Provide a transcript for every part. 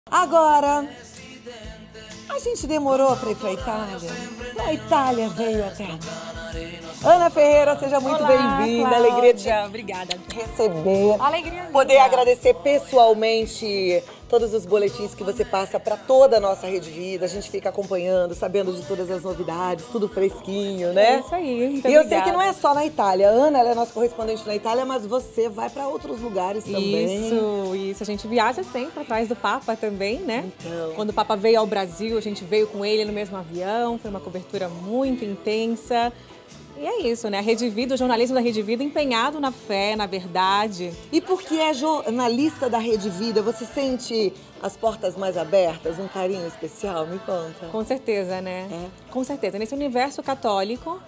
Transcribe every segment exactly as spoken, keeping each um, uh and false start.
Agora, a gente demorou para ir para a Itália. A Itália veio até nós. Ana Ferreira, seja muito bem-vinda. Alegria de Obrigada. receber. Alegria. Poder minha. agradecer pessoalmente todos os boletins que você passa para toda a nossa Rede Vida. A gente fica acompanhando, sabendo de todas as novidades, tudo fresquinho, né? É isso aí. Muito e eu obrigada. sei que não é só na Itália. A Ana, ela é nossa correspondente na Itália, mas você vai para outros lugares também. Isso, isso. A gente viaja sempre atrás do Papa também, né? Então. Quando o Papa veio ao Brasil, a gente veio com ele no mesmo avião. Foi uma cobertura muito intensa. E é isso, né? A Rede Vida, o jornalismo da Rede Vida empenhado na fé, na verdade. E porque é jornalista da Rede Vida, você sente as portas mais abertas, um carinho especial? Me conta. Com certeza, né? É. Com certeza. Nesse universo católico,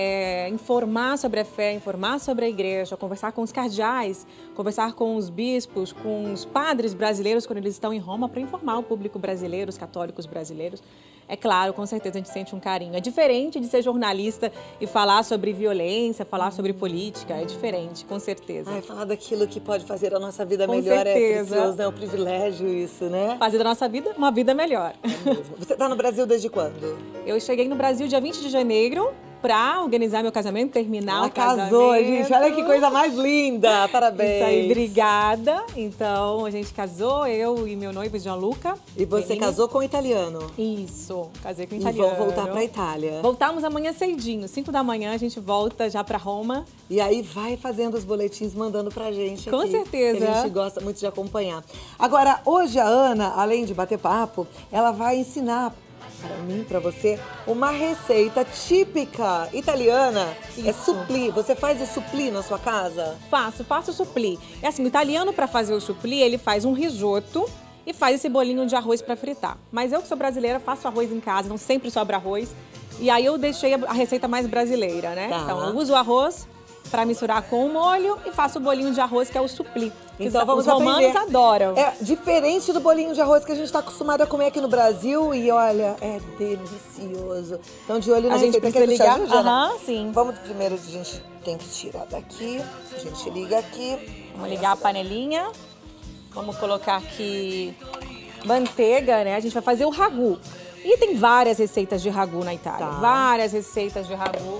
é, informar sobre a fé, informar sobre a igreja, conversar com os cardeais, conversar com os bispos, com os padres brasileiros quando eles estão em Roma, para informar o público brasileiro, os católicos brasileiros. É claro, com certeza a gente sente um carinho. É diferente de ser jornalista e falar sobre violência, falar sobre política. É diferente, com certeza. Ai, falar daquilo que pode fazer a nossa vida Com melhor certeza. é precioso, é um privilégio isso, né? Fazer da nossa vida uma vida melhor. É mesmo. Você está no Brasil desde quando? Eu cheguei no Brasil dia vinte de janeiro para organizar meu casamento, terminar Ela o casamento. casou, gente. Olha que coisa mais linda. Parabéns. Isso aí, obrigada. Então, a gente casou, eu e meu noivo, Gianluca. E você Benini. casou com um italiano? Isso, casei com um E italiano. vão voltar para a Itália. Voltamos amanhã cedinho, cinco da manhã a gente volta já para Roma. E aí vai fazendo os boletins, mandando pra gente Com aqui, certeza. que a gente gosta muito de acompanhar. Agora, hoje a Ana, além de bater papo, ela vai ensinar para mim, para você, uma receita típica italiana. É Isso. supli. Você faz o supli na sua casa? Faço, faço o supli. É assim, o italiano para fazer o supli, ele faz um risoto e faz esse bolinho de arroz para fritar. Mas eu que sou brasileira, faço arroz em casa, não sempre sobra arroz. E aí eu deixei a receita mais brasileira, né? Tá. Então eu uso o arroz para misturar com o molho e faço o bolinho de arroz, que é o supli. Então os, vamos os romanos aprender. adoram. É diferente do bolinho de arroz que a gente está acostumado a comer aqui no Brasil e olha, é delicioso. Então de olho na A gente receita. precisa Quer ligar? deixar, Jana? Aham, sim. Vamos primeiro, a gente tem que tirar daqui, a gente liga aqui. Vamos ligar a panelinha. Vamos colocar aqui manteiga, né? A gente vai fazer o ragu. E tem várias receitas de ragu na Itália. Tá. Várias receitas de ragu.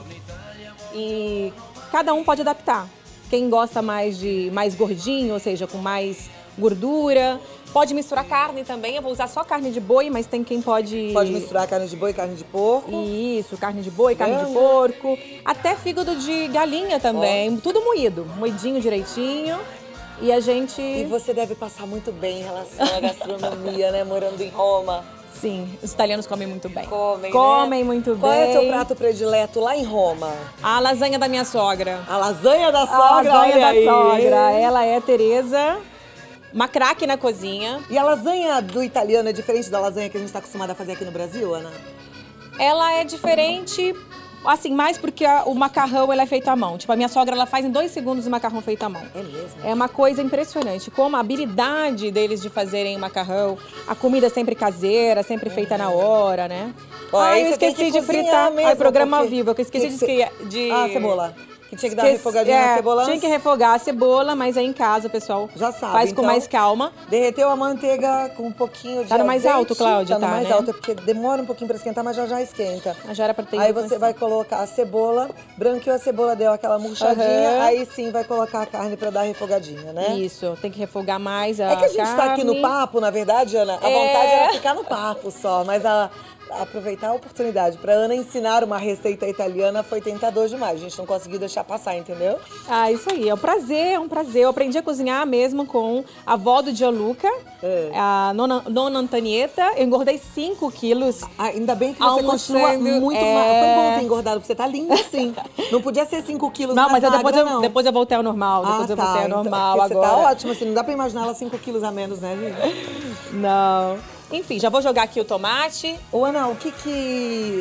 E cada um pode adaptar. Quem gosta mais de mais gordinho, ou seja, com mais gordura. Pode misturar carne também. Eu vou usar só carne de boi, mas tem quem pode... Pode misturar carne de boi e carne de porco. Isso, carne de boi, carne de Vamos. porco. Até fígado de galinha também. Tudo moído, moidinho direitinho. E a gente... E você deve passar muito bem em relação à gastronomia, né? Morando em Roma. Sim, os italianos comem muito bem. Comem, Comem né? muito Qual bem. é o seu prato predileto lá em Roma? A lasanha da minha sogra. A lasanha da A sogra, lasanha olha da aí. sogra. Ela é Tereza, uma craque na cozinha. E a lasanha do italiano é diferente da lasanha que a gente está acostumada a fazer aqui no Brasil, Ana? Ela é diferente, assim, mais porque a- o macarrão ela é feito à mão. Tipo, a minha sogra ela faz em dois segundos o macarrão feito à mão. É mesmo? É uma coisa impressionante, como a habilidade deles de fazerem o macarrão, a comida sempre caseira, sempre feita na hora, né? Ó, ah, aí eu você tem esqueci que de cozinhar fritar. mesmo, Ai, programa porque vivo, eu esqueci tem de, que ser- de... Ah, cebola. Que tinha que dar uma Esqueci- refogadinha é, na cebola Tinha antes. que refogar a cebola, mas aí em casa o pessoal Já sabe, faz com então. mais calma. Derreteu a manteiga com um pouquinho de Tá no mais azeite. alto, Cláudia, Tá no tá, mais né? alto, é porque demora um pouquinho pra esquentar, mas já já esquenta. Já era pra ter Aí ido você com vai colocar a cebola, branqueou a cebola, deu aquela murchadinha, Aham. aí sim vai colocar a carne pra dar a refogadinha, né? Isso, tem que refogar mais a É que a gente tá aqui no carne. papo, na verdade, Ana, a É. vontade era ficar no papo só, mas a, aproveitar a oportunidade pra Ana ensinar uma receita italiana foi tentador demais, a gente não conseguiu deixar passar, entendeu? Ah, isso aí, é um prazer, é um prazer. Eu aprendi a cozinhar mesmo com a avó do Gianluca, É. a nona, nona Antonieta. Eu engordei cinco quilos. Ah, ainda bem que você Almoçando, continua muito é. ma- Foi bom ter engordado, porque você tá linda assim. Não podia ser cinco quilos Não, mais mas eu, depois, magra, eu, não. depois eu voltei ao normal. Depois ah, eu tá. voltei ao Então, normal porque agora. Você tá ótima, assim, não dá pra imaginar ela cinco quilos a menos, né, gente? Não. Enfim, já vou jogar aqui o tomate. Ô, Ana, o que que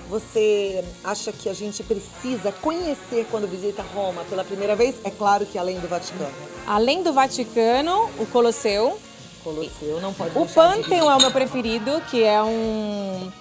você acha que a gente precisa conhecer quando visita Roma pela primeira vez? É claro que além do Vaticano. Além do Vaticano, o Colosseu. Colosseu, não pode O deixar de Pânteon é o meu preferido, que é um...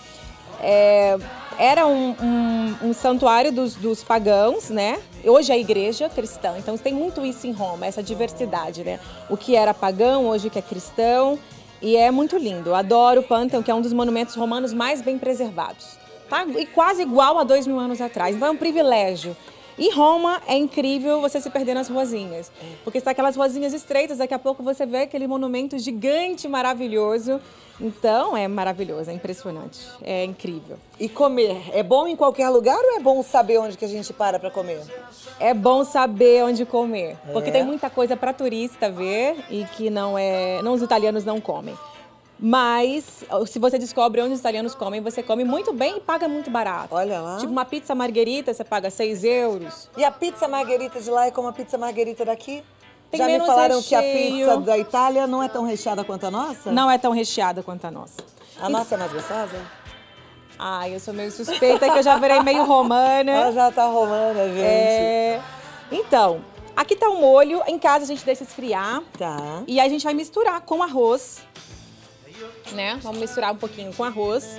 é, era um, um, um santuário dos, dos pagãos, né? Hoje é a igreja cristã, então tem muito isso em Roma, essa diversidade, né? O que era pagão, hoje que é cristão. E é muito lindo. Eu adoro o Pantheon, que é um dos monumentos romanos mais bem preservados. Tá? E quase igual a dois mil anos atrás. Então é um privilégio. E Roma é incrível você se perder nas ruazinhas. Porque está aquelas ruazinhas estreitas, daqui a pouco você vê aquele monumento gigante, maravilhoso. Então é maravilhoso, é impressionante, é incrível. E comer, é bom em qualquer lugar ou é bom saber onde que a gente para para comer? É bom saber onde comer, É. porque tem muita coisa para turista ver e que não é, não os italianos não comem. Mas se você descobre onde os italianos comem, você come muito bem e paga muito barato. Olha lá. Tipo uma pizza margherita, você paga seis euros. E a pizza margherita de lá é como a pizza margherita daqui? Tem Já me menos falaram que a recheio. pizza da Itália não é tão recheada quanto a nossa? Não é tão recheada quanto a nossa. A nossa é mais gostosa? Ai, eu sou meio suspeita que eu já virei meio romana. Ela já tá romana, gente. É... Então, aqui tá o molho. Em casa a gente deixa esfriar. Tá. E aí a gente vai misturar com arroz. Né? Vamos misturar um pouquinho com arroz.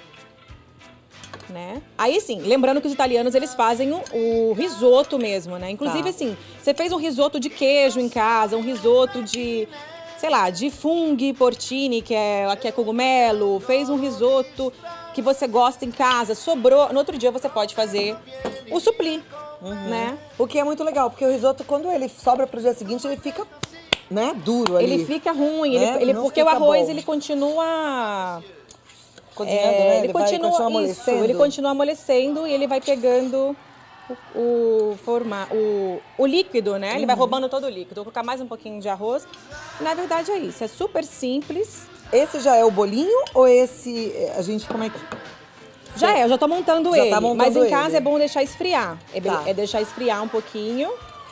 Né? Aí sim, lembrando que os italianos eles fazem o, o risoto mesmo, né? Inclusive Tá. assim, você fez um risoto de queijo em casa, um risoto de, sei lá, de funghi porcini, que é, que é cogumelo, fez um risoto que você gosta em casa, sobrou, no outro dia você pode fazer o supli, Uhum. né? O que é muito legal, porque o risoto, quando ele sobra pro dia seguinte, ele fica, né, duro ali. Ele fica ruim, né? ele, ele- Não porque o fica arroz bom. ele continua Cozinhando, É, né? ele, vai continua, continuar isso, amolecendo. ele continua amolecendo e ele vai pegando o, o, forma, o, o líquido, né? Ele vai roubando todo o líquido. Vou colocar mais um pouquinho de arroz. Na verdade é isso, é super simples. Esse já é o bolinho ou esse, a gente, como é que... Já é, eu já tô montando Já ele. tá montando mas em ele. casa é bom deixar esfriar. É, be- Tá. é deixar esfriar um pouquinho,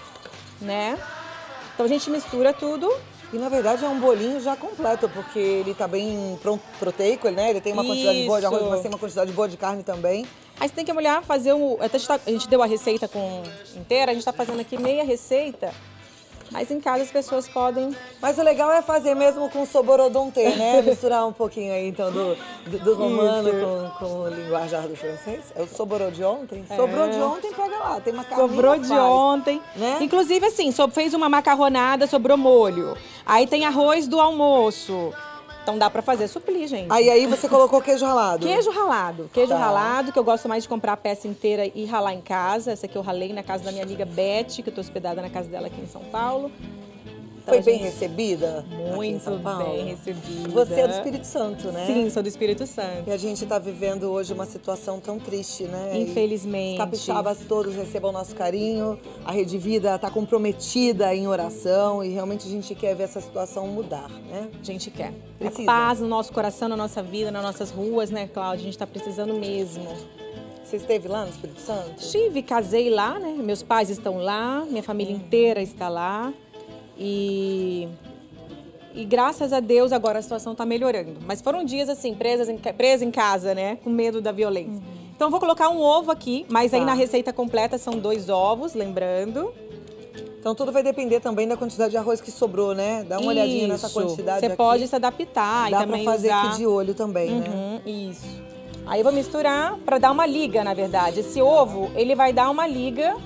né? Então a gente mistura tudo. E na verdade é um bolinho já completo, porque ele tá bem pro- proteico, né? Ele tem uma quantidade boa de arroz, Isso. mas tem uma quantidade boa de carne também. Aí você tem que molhar, fazer o. Até a, gente tá- a gente deu a receita com inteira, a gente tá fazendo aqui meia receita. Mas em casa as pessoas podem. Mas o legal é fazer mesmo com soborodonte, né? Misturar um pouquinho aí, então, do, do, do romano com, com o linguajar do francês. É o sobrou de ontem? Sobrou de ontem, pega lá. Tem uma carninha, Sobrou de faz, ontem. né? Inclusive, assim, so- fez uma macarronada, sobrou molho. Aí tem arroz do almoço. Então dá pra fazer suplir, gente. Aí, aí você colocou queijo ralado. Queijo ralado. Queijo Tá. ralado, que eu gosto mais de comprar a peça inteira e ralar em casa. Essa aqui eu ralei na casa da minha amiga Beth, que eu tô hospedada na casa dela aqui em São Paulo. Foi Então, bem gente, recebida? aqui em Muito São Paulo? bem recebida. Você é do Espírito Santo, né? Sim, sou do Espírito Santo. E a gente está vivendo hoje uma situação tão triste, né? E Infelizmente. os capixabas todos recebam nosso carinho. A Rede Vida está comprometida em oração e realmente a gente quer ver essa situação mudar, né? A gente quer. Precisa. É paz no nosso coração, na nossa vida, nas nossas ruas, né, Cláudia? A gente tá precisando mesmo. Você esteve lá no Espírito Santo? Estive, casei lá, né? Meus pais estão lá, minha família inteira está lá. E, e graças a Deus agora a situação está melhorando. Mas foram dias assim, presas em, presa em casa, né? Com medo da violência. Então eu vou colocar um ovo aqui, mas aí Tá. na receita completa são dois ovos, lembrando. Então tudo vai depender também da quantidade de arroz que sobrou, né? Dá uma olhadinha nessa Isso. quantidade Você aqui. pode se adaptar Dá e também pra fazer usar... aqui de olho também, né? Uhum, isso. Aí eu vou misturar para dar uma liga, na verdade. Esse ovo, ele vai dar uma liga.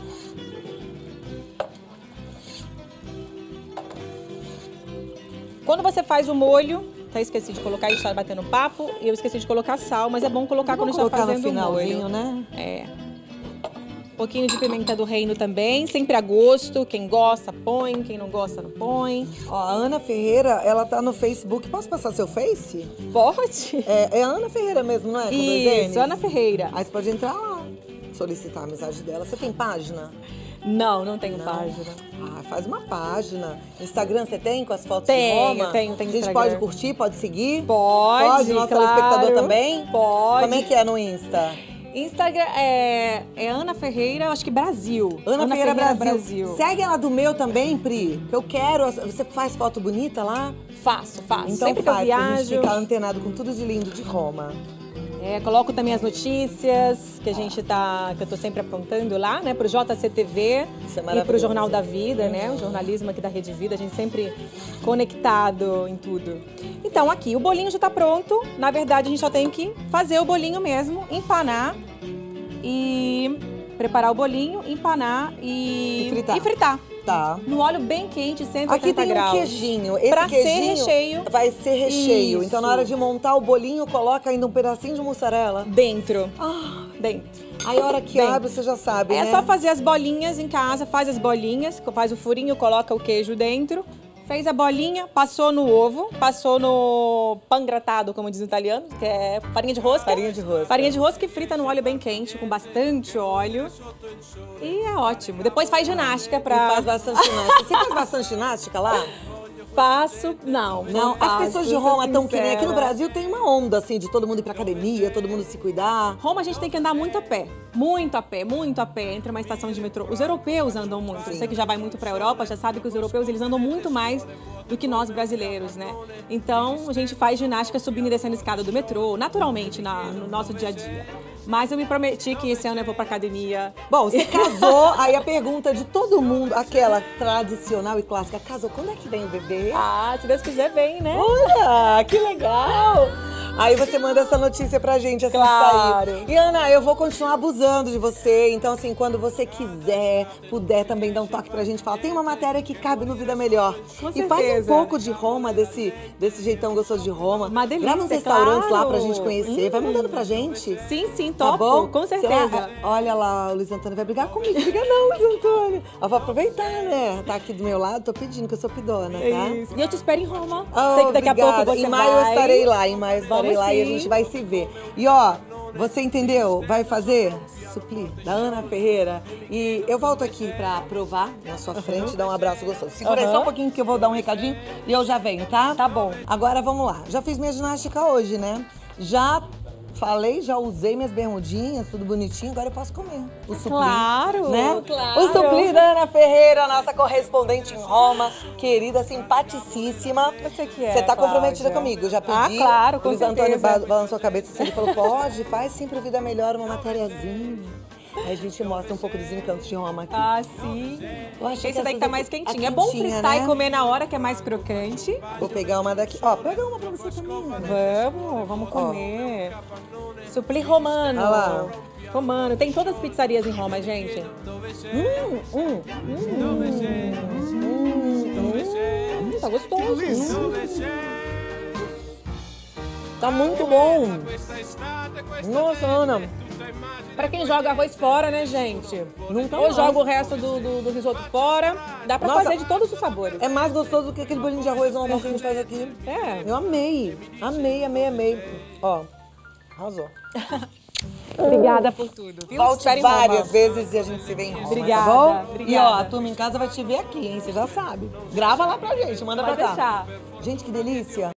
Quando você faz o molho, tá, esqueci de colocar, a gente tá batendo papo, e eu esqueci de colocar sal, mas é bom colocar Vamos quando a gente tá colocar no fazendo o finalzinho, molho. né? É. Um pouquinho de pimenta do reino também, sempre a gosto. Quem gosta, põe. Quem não gosta, não põe. Ó, a Ana Ferreira, ela tá no Facebook. Posso passar seu Face? Pode? É, é a Ana Ferreira mesmo, não é? Com dois N's? Isso, Ana Ferreira. Aí você pode entrar lá, solicitar a amizade dela. Você tem página? Não, não tenho Não. página. Ah, faz uma página. Instagram você tem com as fotos Tenho, de Roma? tenho, tenho A gente Instagram. pode curtir, pode seguir? Pode, Pode, nosso claro. telespectador também? Pode. Como é que é no Insta? Instagram é, é Ana Ferreira, acho que Brasil. Ana, Ferreira, Brasil. Segue ela do meu também, Pri. Que eu quero. Você faz foto bonita lá? Faço, faço. Então Sempre faz, que eu pra gente viajo. ficar antenado com tudo de lindo de Roma. É, coloco também as notícias que a gente tá, que eu tô sempre apontando lá, né, pro J C T V Isso é e maravilhoso. pro Jornal da Vida, né, o jornalismo aqui da Rede Vida, a gente sempre conectado em tudo. Então aqui, o bolinho já tá pronto, na verdade a gente só tem que fazer o bolinho mesmo, empanar e preparar o bolinho, empanar e, E fritar. e fritar. Tá. No óleo bem quente, cento e Aqui oitenta tem graus. um queijinho. Esse pra queijinho ser recheio. vai ser recheio. Isso. Então, na hora de montar o bolinho, coloca ainda um pedacinho de mussarela. Dentro. Ah, Dentro. aí a hora que Bem, abre, você já sabe, É né? só fazer as bolinhas em casa, faz as bolinhas, faz o furinho, coloca o queijo dentro. Fez a bolinha, passou no ovo, passou no pangratado, como diz o italiano, que é farinha de rosca. Farinha de rosca. Farinha de rosca e frita no óleo bem quente, com bastante óleo. E é ótimo. Depois faz ginástica pra... E faz bastante ginástica. Você faz bastante ginástica lá? Faço, não, Não, faço, as pessoas de sou Roma estão que nem aqui no sincera. Brasil, tem uma onda assim de todo mundo ir pra academia, todo mundo se cuidar. Roma a gente tem que andar muito a pé, muito a pé, muito a pé, entre uma estação de metrô. Os europeus andam muito. Sim. Você que já vai muito pra Europa já sabe que os europeus eles andam muito mais do que nós brasileiros, né? Então a gente faz ginástica subindo e descendo a escada do metrô, naturalmente na, no nosso dia a dia. Mas eu me prometi que esse ano eu vou pra academia. Bom, você casou, aí a pergunta de todo mundo, aquela tradicional e clássica, casou, quando é que vem o bebê? Ah, se Deus quiser, vem, né? Olha, que legal! Aí você manda essa notícia pra gente assim Claro. sair. E Ana, eu vou continuar abusando de você. Então, assim, quando você quiser, puder também dar um toque pra gente, fala, tem uma matéria que cabe no Vida Melhor. Com e faz um certeza. pouco de Roma, desse, desse jeitão gostoso de Roma. Uma delícia, Grava uns restaurantes lá claro. pra gente conhecer. Hum. Vai mandando pra gente. Sim, sim, Tá topo, bom? com certeza. Você- olha lá, o Luiz Antônio vai brigar comigo. Briga não, Luiz Antônio. Eu vou aproveitar, né? Tá aqui do meu lado, tô pedindo, que eu sou pidona, tá? É isso. E eu te espero em Roma. Oh, Sei que daqui obrigada. a pouco você Em maio vai. eu estarei lá, em maio eu estarei Vamos lá e a sim. gente vai se ver. E ó, você entendeu? Vai fazer suplir da Ana Ferreira. E eu volto aqui pra provar na sua frente, dar um abraço gostoso. Segura aí Uhum. só um pouquinho que eu vou dar um recadinho e eu já venho, tá? Tá bom. Agora vamos lá. Já fiz minha ginástica hoje, né? Já falei, já usei minhas bermudinhas, tudo bonitinho, agora eu posso comer. O suplir, Claro, né? claro. O suplir da Ana Ferreira, nossa correspondente em Roma, querida, simpaticíssima. Você que é, Você tá comprometida Cláudia. comigo, eu já pedi. Ah, claro, com o Luiz Antônio certeza. ba- balançou a cabeça assim, ele falou, pode, faz sempre Vida Melhor, uma matériazinha. Aí a gente mostra um pouco dos encantos de Roma aqui. Ah, sim. Eu achei Esse que daí essas tá aqui- mais a quentinho. É bom quentinha, fritar né? e comer na hora, que é mais crocante. Vou pegar uma daqui. Ó, pega uma pra você também, Ana. Vamos, vamos comer. Suplir romano. Olha lá. Romano. Tem todas as pizzarias em Roma, gente. Hum, hum. Hum, tá gostoso. Hum. Tá muito bom. Nossa, Ana. Pra quem joga arroz fora, né, gente? Nunca Ou mais. joga o resto do, do, do risoto fora. Dá pra Nossa. fazer de todos os sabores. É mais gostoso do que aquele bolinho de arroz normal que a gente faz aqui. É. Eu amei. Amei, amei, amei. Ó, arrasou. Obrigada por tudo. Viu? Volte Espero em Roma. várias vezes e a gente se vê em Roma, Obrigada, tá bom? obrigada. E ó, a turma em casa vai te ver aqui, hein? Você já sabe. Grava lá pra gente, manda Pode pra cá. deixar. Gente, que delícia.